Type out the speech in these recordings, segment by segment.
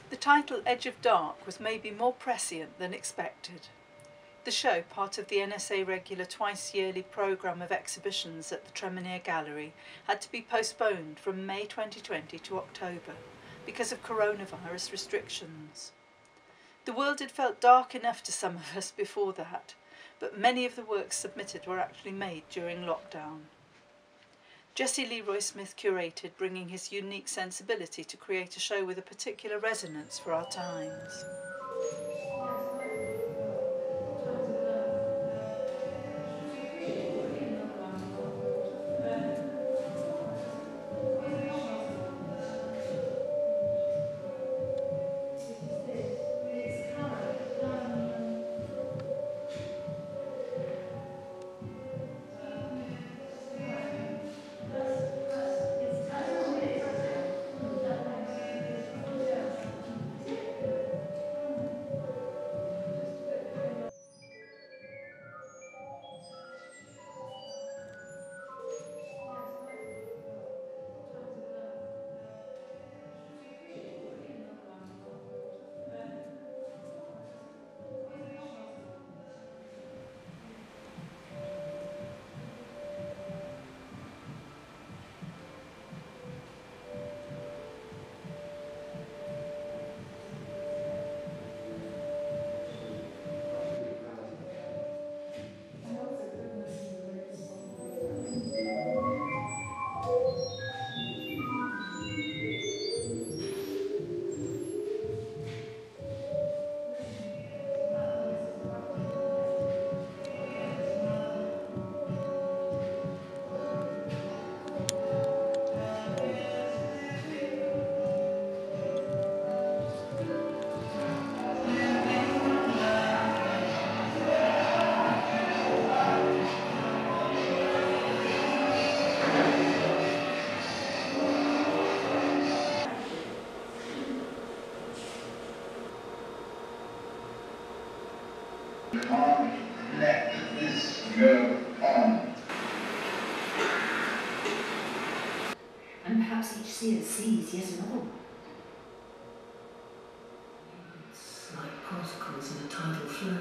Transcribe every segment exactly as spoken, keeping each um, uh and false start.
The title Edge of Dark was maybe more prescient than expected. The show, part of the N S A regular twice-yearly programme of exhibitions at the Tremenheere Gallery, had to be postponed from May twenty twenty to October because of coronavirus restrictions. The world had felt dark enough to some of us before that, but many of the works submitted were actually made during lockdown. Jesse Leroy Smith curated, bringing his unique sensibility to create a show with a particular resonance for our times. Can't let this go on. And perhaps each seer sees yet another one. It's like particles in a tidal flow.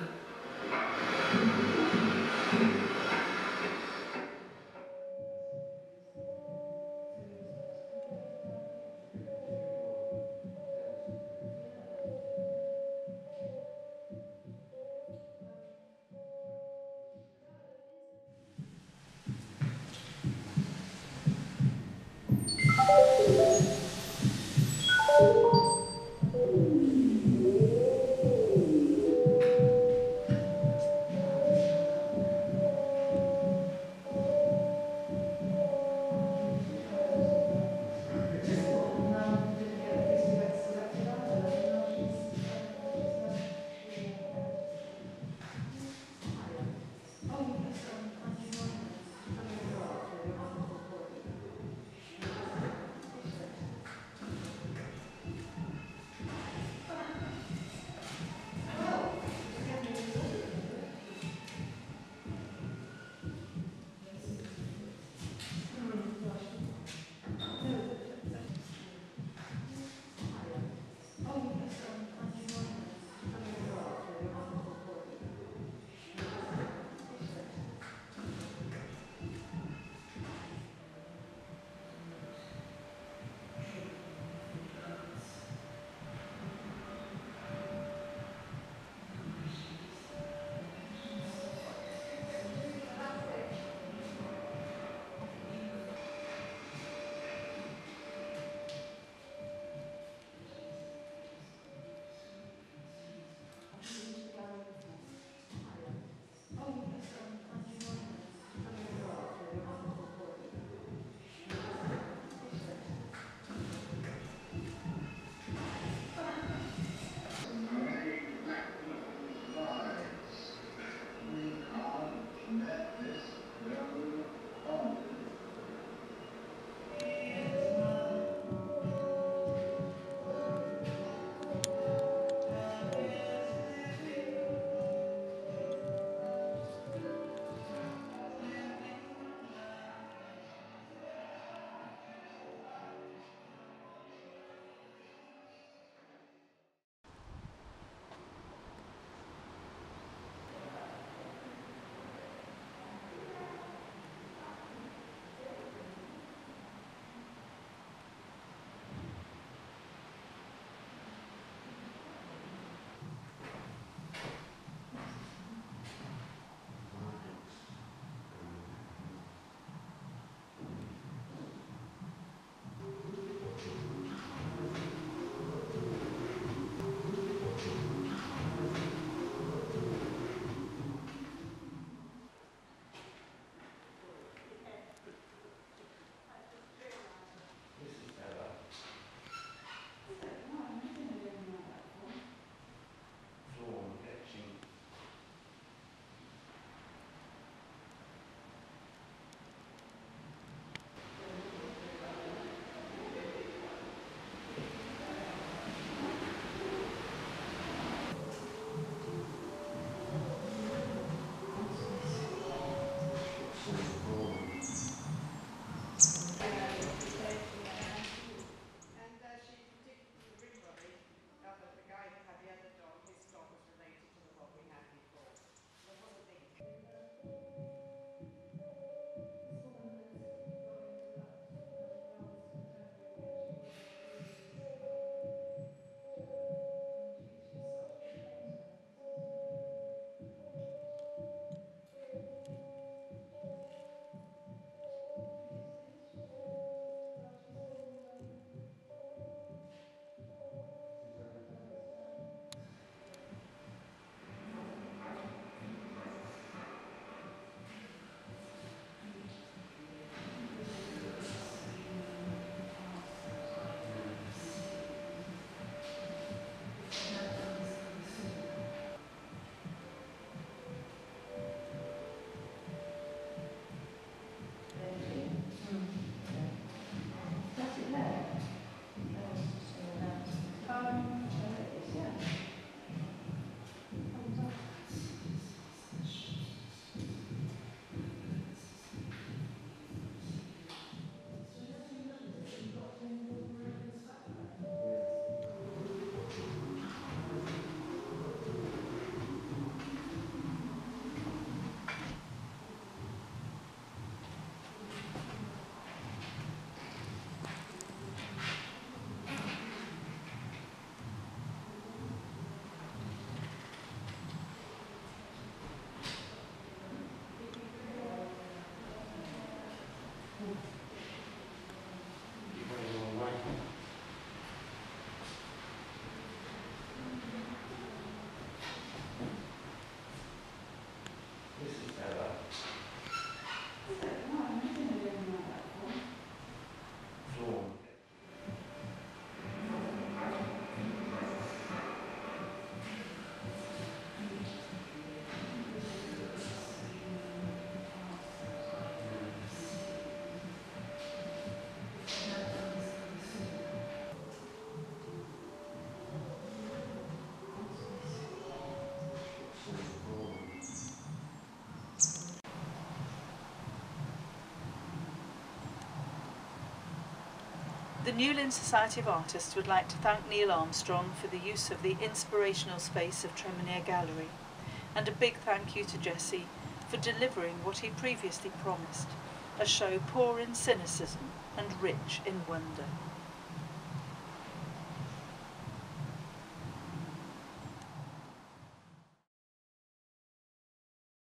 The Newlyn Society of Artists would like to thank Neil Armstrong for the use of the inspirational space of Tremenheere Gallery, and a big thank you to Jesse for delivering what he previously promised, a show poor in cynicism and rich in wonder.